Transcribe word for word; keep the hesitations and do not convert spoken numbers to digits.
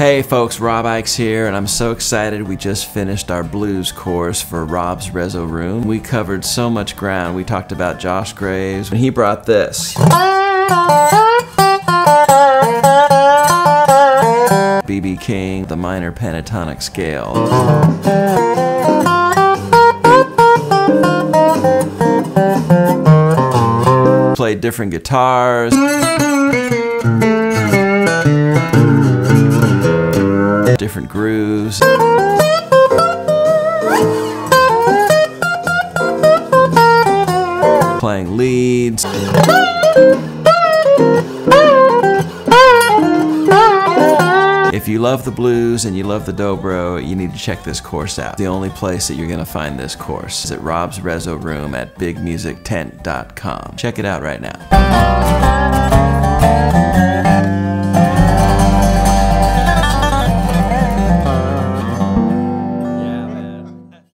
Hey folks, Rob Ickes here, and I'm so excited we just finished our blues course for Rob's Rezo Room. We covered so much ground. We talked about Josh Graves, and he brought this. B B King, the minor pentatonic scale. Played different guitars. Different grooves. Playing leads. If you love the blues and you love the dobro, you need to check this course out. The only place that you're going to find this course is at Rob's Rezo Room at big music tent dot com. Check it out right now.